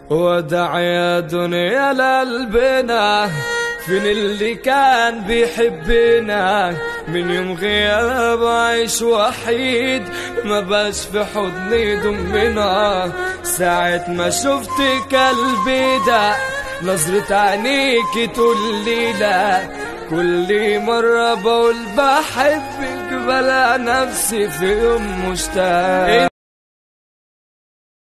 ودع يا دنيا لقلبنا، فين اللي كان بيحبنا؟ من يوم غياب عايش وحيد، ما باش في حضني ضمنا. ساعة ما شفتك قلبي ده، نظرة عينيك تقولي لا. كل مرة بقول بحبك بلا نفسي في يوم مشتاق.